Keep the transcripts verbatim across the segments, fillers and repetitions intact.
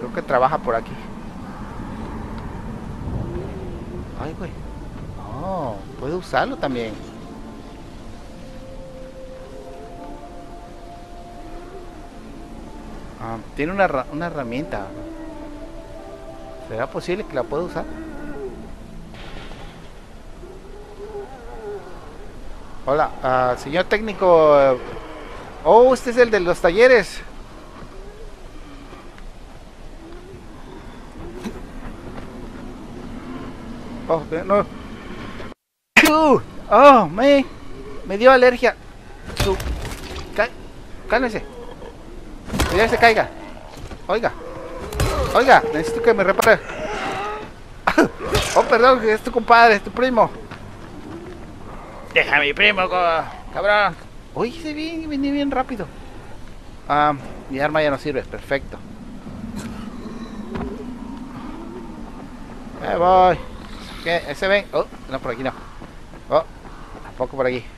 Creo que trabaja por aquí. Ay, güey. Oh, puedo usarlo también. Ah, tiene una, una herramienta. ¿Será posible que la pueda usar? Hola, uh, señor técnico. Oh, este es el de los talleres. Oh, no. Uh, oh, me, me dio alergia. Su, cá, cálmese. Ya se caiga. Oiga. Oiga, necesito que me repare. Oh, perdón, es tu compadre, es tu primo. Deja a mi primo, cabrón. Oye, se viene, viene bien rápido. Ah, mi arma ya no sirve, perfecto. Ahí voy. ¿Qué? ¿Ese ven? Oh, no, por aquí no. Oh, tampoco por aquí.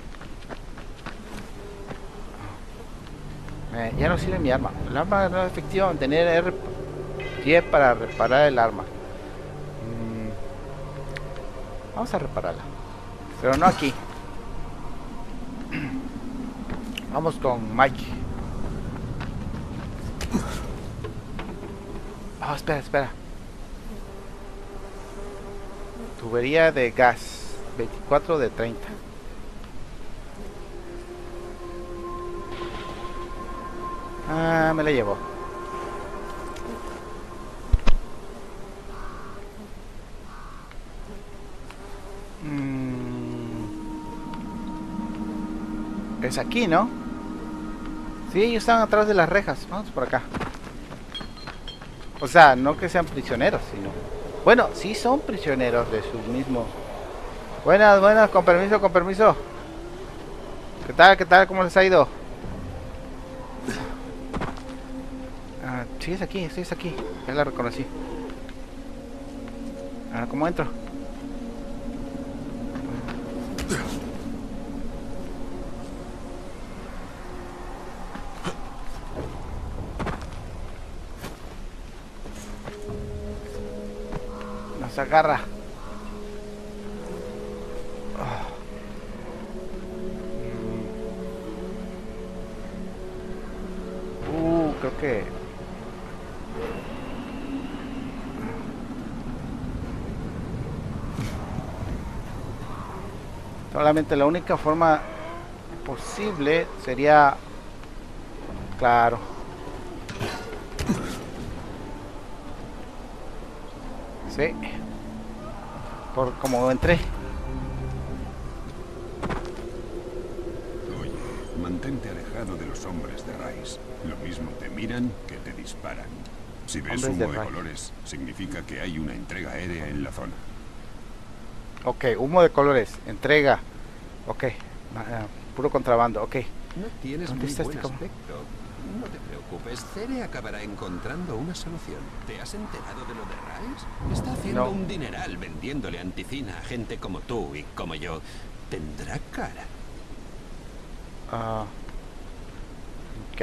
Eh, ya no sirve mi arma. El arma no es efectiva. Mantener R diez para reparar el arma. Mm, vamos a repararla. Pero no aquí. Vamos con Mike. Oh, espera, espera. Tubería de gas. veinticuatro de treinta. Ah, me la llevo. Mm, es aquí, ¿no? Sí, ellos están atrás de las rejas. Vamos por acá. O sea, no que sean prisioneros, sino... Bueno, sí son prisioneros de su mismo... Buenas, buenas, con permiso, con permiso. ¿Qué tal, qué tal? ¿Cómo les ha ido? Ah, sí, es aquí, sí, es aquí. Ya la reconocí. Ah, ¿cómo entro? Nos agarra. Uh, creo que... Solamente la única forma posible sería... Claro. Sí. Por como entré. Oye, mantente alejado de los hombres de Rais. Lo mismo te miran que te disparan. Si ves Hombres de humo de Rais. colores, significa que hay una entrega aérea en la zona. Ok, humo de colores, entrega. Ok, uh, puro contrabando, ok. No tienes ¿Dónde muy está buen este como? aspecto. No te preocupes, Cere acabará encontrando una solución. ¿Te has enterado de lo de Rice? Está haciendo No. un dineral vendiéndole anticina a gente como tú y como yo. Tendrá cara. Uh, ok.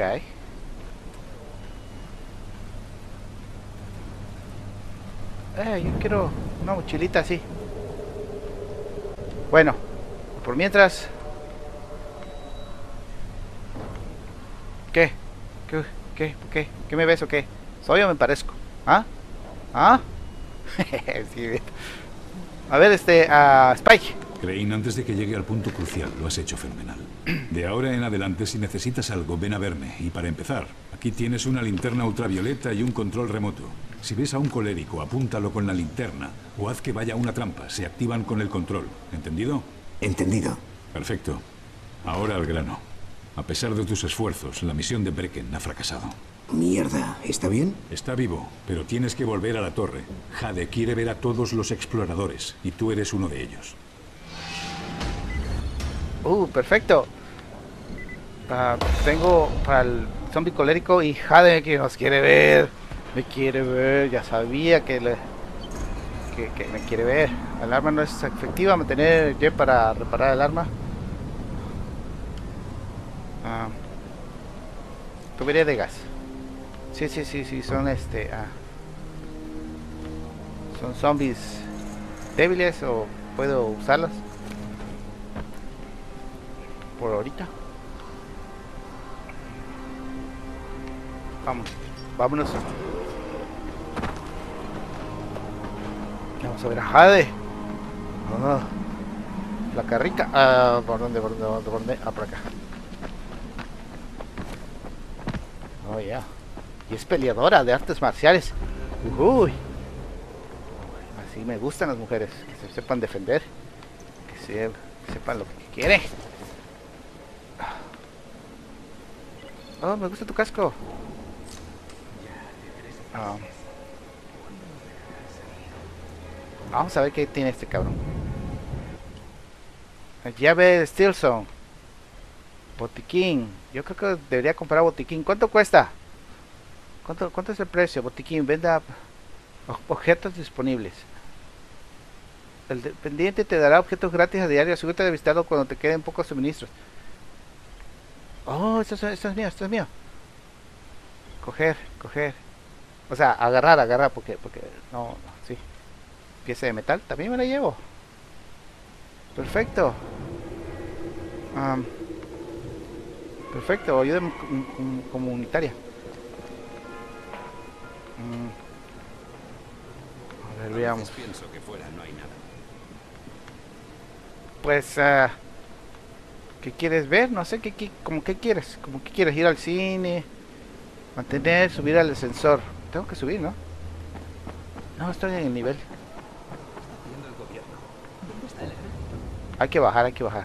Eh, yo quiero una mochilita así. Bueno, por mientras... ¿Qué? ¿Qué? ¿Qué? ¿Qué? ¿Qué me ves o qué? ¿Soy o me parezco? ¿Ah? ¿Ah? Sí. A ver, este... Uh, Spike. Crane, antes de que llegue al punto crucial, lo has hecho fenomenal. De ahora en adelante, si necesitas algo, ven a verme. Y para empezar, aquí tienes una linterna ultravioleta y un control remoto. Si ves a un colérico, apúntalo con la linterna o haz que vaya a una trampa. Se activan con el control. ¿Entendido? Entendido. Perfecto. Ahora al grano. A pesar de tus esfuerzos, la misión de Brecken ha fracasado. Mierda, ¿está bien? Está vivo, pero tienes que volver a la torre. Jade quiere ver a todos los exploradores y tú eres uno de ellos. Uh, perfecto. Uh, tengo para el zombie colérico y Jade que nos quiere ver. Me quiere ver, ya sabía que, le, que, que me quiere ver. El arma no es efectiva, mantener jet para reparar el arma. Uh, tubería de gas. Sí, sí, sí, sí, son este... Ah, son zombies débiles o puedo usarlas por ahorita. Vamos, vámonos. Vamos a ver a Jade. Oh, la carrica. Ah, ¿por dónde, por dónde, por dónde? Ah, por acá. Oh, ya. Yeah. Y es peleadora de artes marciales. Uy. Así me gustan las mujeres. Que se sepan defender. Que, se, que sepan lo que quieren. Oh, me gusta tu casco. Oh. Vamos a ver qué tiene este cabrón. Llave de Steelson. Botiquín. Yo creo que debería comprar botiquín. ¿Cuánto cuesta? ¿Cuánto, cuánto es el precio? Botiquín. Venda objetos disponibles. El dependiente te dará objetos gratis a diario. Asegúrate de visitarlo cuando te queden pocos suministros. Oh, esto es, esto es mío, esto es mío. Coger, coger. O sea, agarrar, agarrar, porque, porque, no, no, sí. Pieza de metal, también me la llevo. Perfecto. Um, perfecto, ayuda comunitaria. Mm. A ver, veamos. Pienso que fuera no hay nada. Pues, uh, ¿qué quieres ver? No sé, ¿qué, qué, como qué quieres? ¿Cómo que quieres ir al cine? Mantener, subir al ascensor. Tengo que subir, ¿no? No, estoy en el nivel. Hay que bajar, hay que bajar.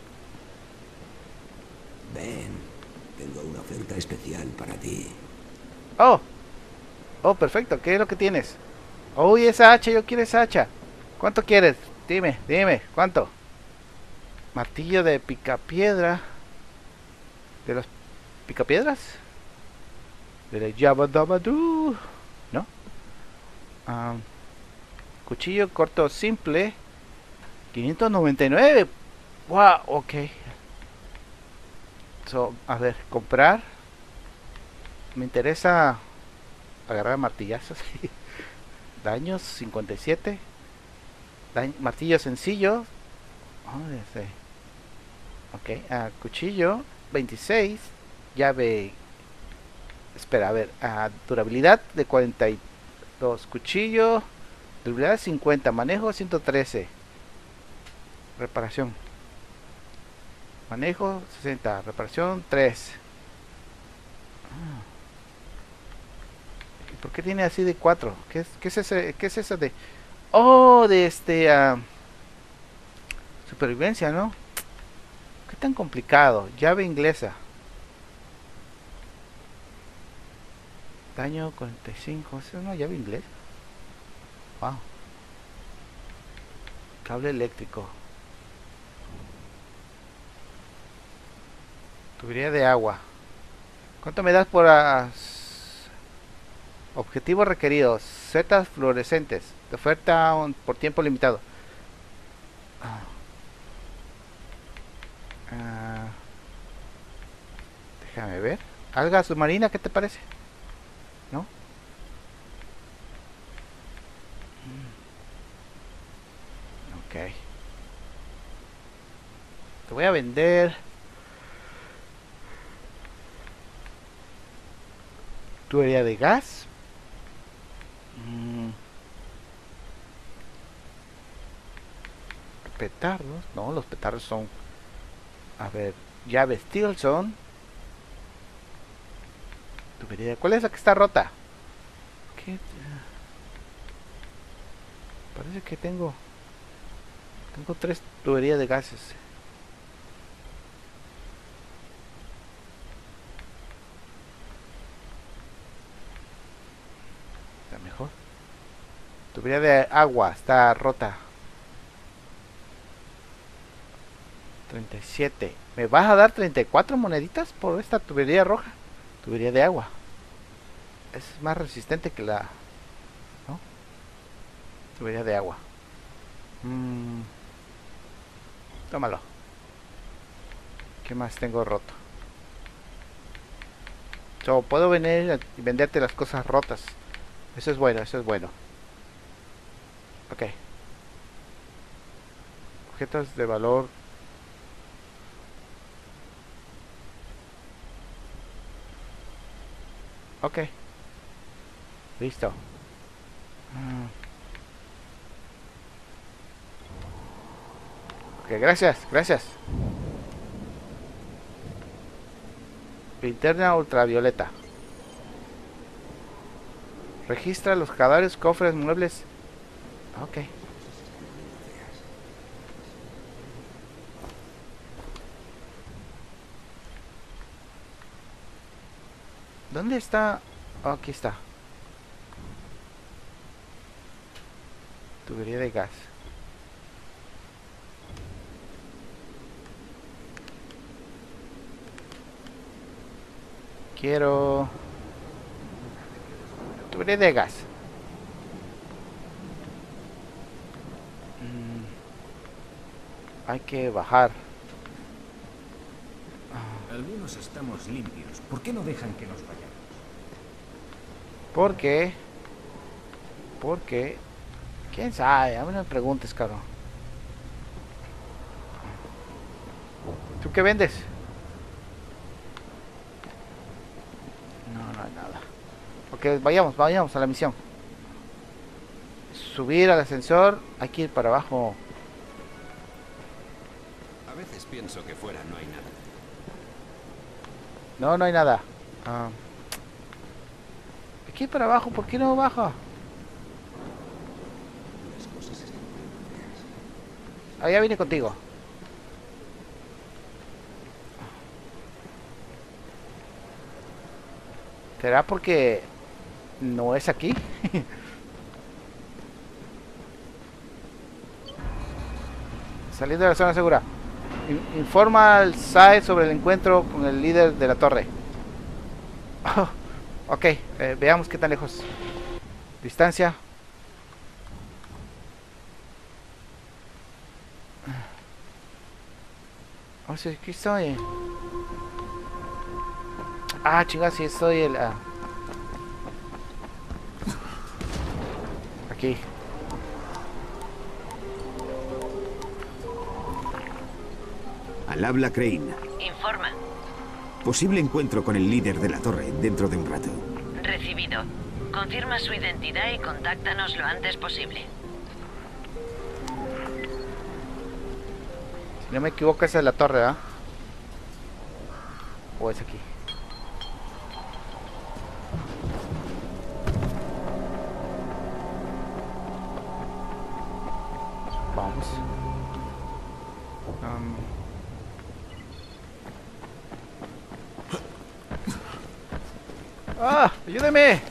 Ven, tengo una oferta especial para ti. Oh, oh, perfecto. ¿Qué es lo que tienes? Oh, y esa hacha, yo quiero esa hacha. ¿Cuánto quieres? Dime, dime, ¿cuánto? Martillo de picapiedra. ¿De los picapiedras? De la Jabba Dabba Doo. ¿No? Um, cuchillo corto simple. quinientos noventa y nueve. Wow, ok. So, a ver, comprar. Me interesa agarrar martillazos. Daños cincuenta y siete. Dañ martillo sencillo. Oh, ese. Ok, uh, cuchillo veintiséis. Llave. Espera, a ver. Uh, durabilidad de cuarenta y dos. Cuchillo. Durabilidad cincuenta. Manejo ciento trece. Reparación. Manejo sesenta. Reparación tres. Ah. ¿Y por qué tiene así de cuatro? ¿Qué es, qué es, ese, qué es eso de... Oh, de este... Uh, supervivencia, ¿no? ¿Qué tan complicado? Llave inglesa. Daño cuarenta y cinco. ¿Es una llave inglesa? Wow. Cable eléctrico. Tubería de agua. ¿Cuánto me das por uh, objetivos requeridos? Setas fluorescentes. De oferta un, por tiempo limitado. Ah. Uh, déjame ver. Alga submarina, ¿qué te parece? ¿No? Ok. Te voy a vender tubería de gas. Mm. Petardos. No, los petardos son... A ver, llave Steelson. Tubería. ¿Cuál es la que está rota? ¿Qué? Parece que tengo... Tengo tres tuberías de gases. Está mejor. Tubería de agua está rota. treinta y siete. ¿Me vas a dar treinta y cuatro moneditas por esta tubería roja? Tubería de agua. Es más resistente que la... ¿No? Tubería de agua. Mm. Tómalo. ¿Qué más tengo roto? So, puedo venir y venderte las cosas rotas. Eso es bueno, eso es bueno. Ok. Objetos de valor. Ok. Listo. Ok, gracias, gracias. Linterna ultravioleta. Registra los cadáveres, cofres, muebles. Ok. ¿Dónde está? Oh, aquí está. Tubería de gas. Quiero... tubería de gas. Mm. Hay que bajar. Algunos estamos limpios. ¿Por qué no dejan que nos vayamos? ¿Por qué? ¿Por qué? ¿Quién sabe? A mí no me preguntes, cabrón. ¿Tú qué vendes? No, no hay nada. Ok, vayamos, vayamos a la misión. Subir al ascensor. Hay que ir para abajo. A veces pienso que fuera no hay nada. No, no hay nada. Ah. Aquí para abajo, ¿por qué no baja? Ah, ya vine contigo. ¿Será porque no es aquí? Saliendo de la zona segura. In- informa al S A E sobre el encuentro con el líder de la torre. Oh, ok, eh, veamos qué tan lejos. Distancia. Oh, sí, aquí estoy. Ah, chingada, sí, soy el... ah. Aquí. Al habla Crane. Informa. Posible encuentro con el líder de la torre dentro de un rato. Recibido. Confirma su identidad y contáctanos lo antes posible. Si no me equivoco, esa es la torre, ¿ah? O es aquí. Vamos. Um. ¡Ah! ¡Ayúdeme!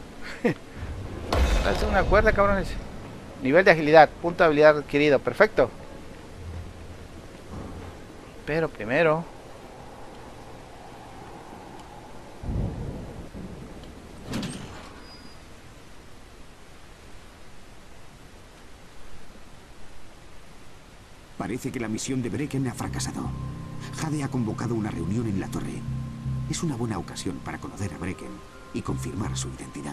Hace una cuerda, cabrones. Nivel de agilidad. Punto de habilidad adquirido. Perfecto. Pero primero... Parece que la misión de Brecken ha fracasado. Jade ha convocado una reunión en la torre. Es una buena ocasión para conocer a Brecken y confirmar su identidad.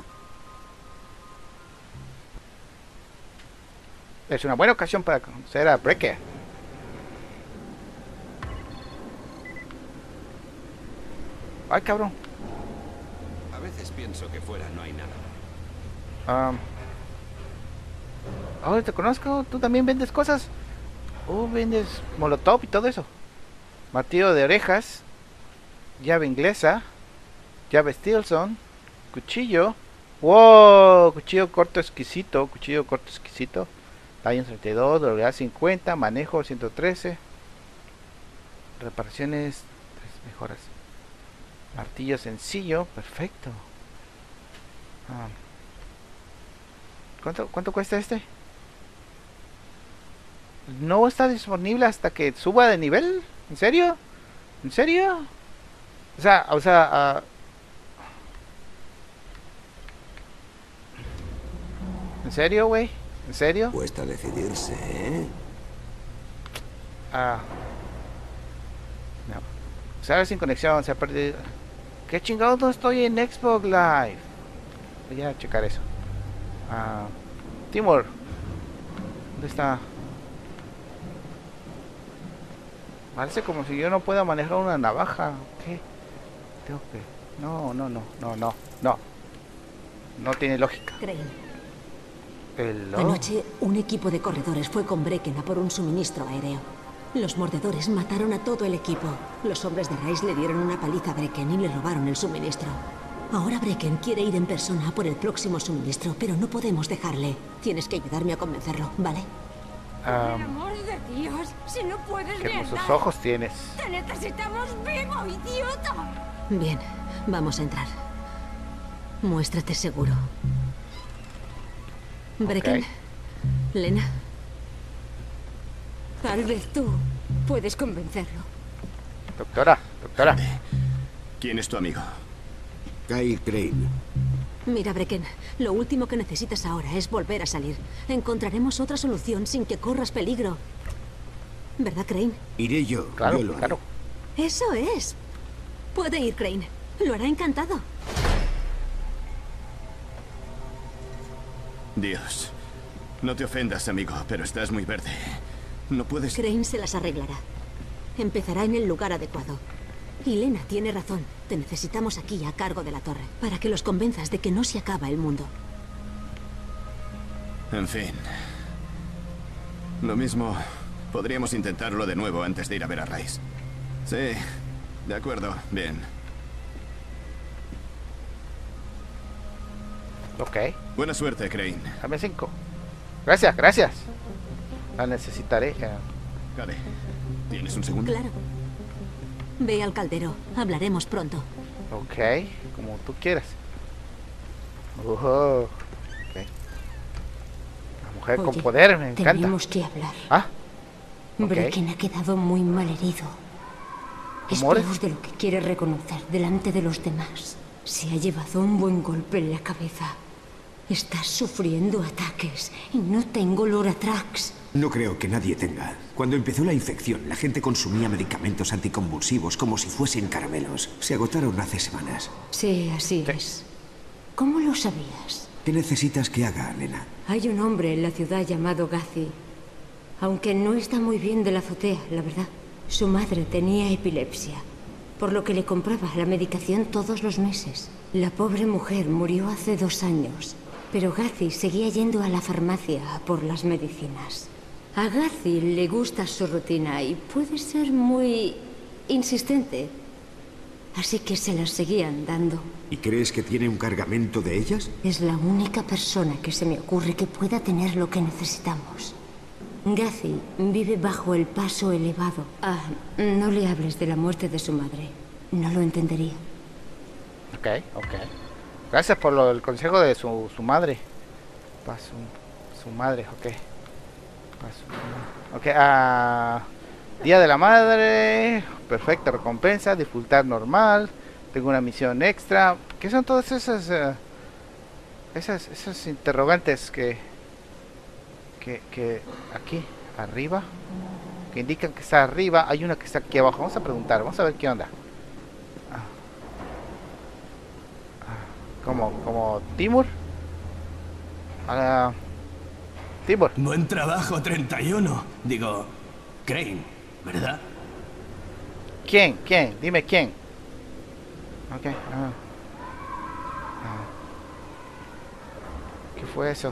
Es una buena ocasión para conocer a Brecken. Ay, cabrón. A veces pienso que fuera no hay nada. Um. Oh, te conozco. ¿Tú también vendes cosas? Oh, vendes molotov y todo eso. Martillo de orejas. Llave inglesa. Llave Stilson. Cuchillo. Wow, cuchillo corto exquisito. Cuchillo corto exquisito. Daño treinta y dos, doble A cincuenta. Manejo ciento trece. Reparaciones. Tres mejoras. Martillo sencillo. Perfecto. Ah. ¿Cuánto, ¿Cuánto cuesta este? No está disponible hasta que suba de nivel. ¿En serio? ¿En serio? O sea, o sea, uh... ¿en serio, güey? ¿En serio? Cuesta decidirse, ¿eh? Ah. No. Se abre sin conexión, se ha perdido. ¿Qué chingados no estoy en Xbox Live? Voy a checar eso. Ah, Timur. ¿Dónde está? Parece como si yo no pueda manejar una navaja. ¿Qué? Tengo que... No, no, no, no, no, no. No tiene lógica. Crane. Hello. Anoche, un equipo de corredores fue con Brecken a por un suministro aéreo. Los mordedores mataron a todo el equipo. Los hombres de Rice le dieron una paliza a Brecken y le robaron el suministro. Ahora Brecken quiere ir en persona a por el próximo suministro, pero no podemos dejarle. Tienes que ayudarme a convencerlo, ¿vale? Por el amor de Dios, si no puedes Qué ni hermosos andar, ojos tienes. ¡te necesitamos vivo, idiota! Bien, vamos a entrar. Muéstrate seguro. Brecken. Ok. Lena. Tal vez tú puedes convencerlo. Doctora, doctora. ¿Quién es tu amigo? Kyle Crane. Mira, Brecken, lo último que necesitas ahora es volver a salir. Encontraremos otra solución sin que corras peligro. ¿Verdad, Crane? Iré yo. Claro, yo lo haré. claro. Eso es. Puede ir, Crane. Lo hará encantado. Dios. No te ofendas, amigo, pero estás muy verde. No puedes... Crane se las arreglará. Empezará en el lugar adecuado. Y Lena tiene razón. Te necesitamos aquí, a cargo de la torre, para que los convenzas de que no se acaba el mundo. En fin. Lo mismo... Podríamos intentarlo de nuevo antes de ir a ver a Rice. Sí, de acuerdo, bien. Ok. Buena suerte, Crane. Dame cinco. Gracias, gracias. La necesitaré. ya. Vale. ¿Tienes un segundo? Claro. Ve al caldero. Hablaremos pronto. Ok, como tú quieras. Ujú. Ok. La mujer con Oye, poder, me encanta. Tenemos que hablar. Ah, ok. Brecken ha quedado muy mal herido. Es ¿Rumores? peor de lo que quiere reconocer delante de los demás. Se ha llevado un buen golpe en la cabeza. Está sufriendo ataques y no tengo Loratrax. No creo que nadie tenga. Cuando empezó la infección, la gente consumía medicamentos anticonvulsivos como si fuesen caramelos. Se agotaron hace semanas. Sí, así Sí. es. ¿Cómo lo sabías? ¿Qué necesitas que haga, Lena? Hay un hombre en la ciudad llamado Gazi. Aunque no está muy bien de la azotea, la verdad. Su madre tenía epilepsia, por lo que le compraba la medicación todos los meses. La pobre mujer murió hace dos años, pero Gazi seguía yendo a la farmacia a por las medicinas. A Gazi le gusta su rutina y puede ser muy insistente, así que se las seguían dando. ¿Y crees que tiene un cargamento de ellas? Es la única persona que se me ocurre que pueda tener lo que necesitamos. Gazi vive bajo el paso elevado. Ah, no le hables de la muerte de su madre. No lo entendería. Ok, ok. Gracias por lo, el consejo de su, su madre. Pa' su, su madre, ok. Pa' su- ok, ah, Día de la Madre. Perfecta recompensa. Disfrutar normal. Tengo una misión extra. ¿Qué son todas esas... eh, esas, esas interrogantes que... Que, que aquí, arriba, que indican que está arriba? Hay una que está aquí abajo. Vamos a preguntar, vamos a ver qué onda. Ah. Ah, como, como Timur. Ah, Timur. Buen trabajo, treinta y uno. Digo, Crane, ¿verdad? ¿Quién? ¿Quién? Dime quién. Ok. ah. Ah. ¿Qué fue eso?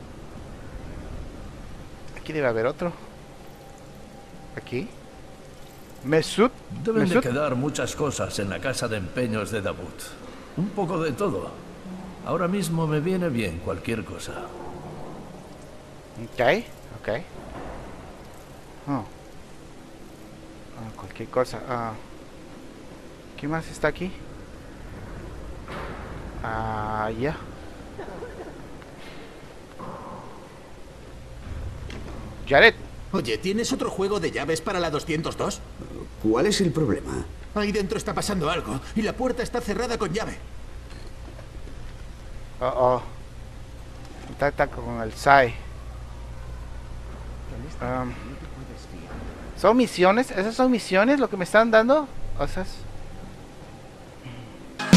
Aquí debe haber otro. Aquí. Mesut. Deben de Mesut. quedar muchas cosas en la casa de empeños de Dabut. Un poco de todo. Ahora mismo me viene bien cualquier cosa. Ok, ok. Oh. Ah, cualquier cosa. Ah. ¿Qué más está aquí? Ah, ya. Jared. Oye, ¿tienes otro juego de llaves para la doscientos dos? ¿Cuál es el problema? Ahí dentro está pasando algo y la puerta está cerrada con llave. Oh, oh. Contacta con el S A I. Um, ¿Son misiones? ¿Esas son misiones lo que me están dando? O sea, es-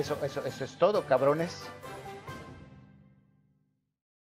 eso, eso, eso es todo, cabrones.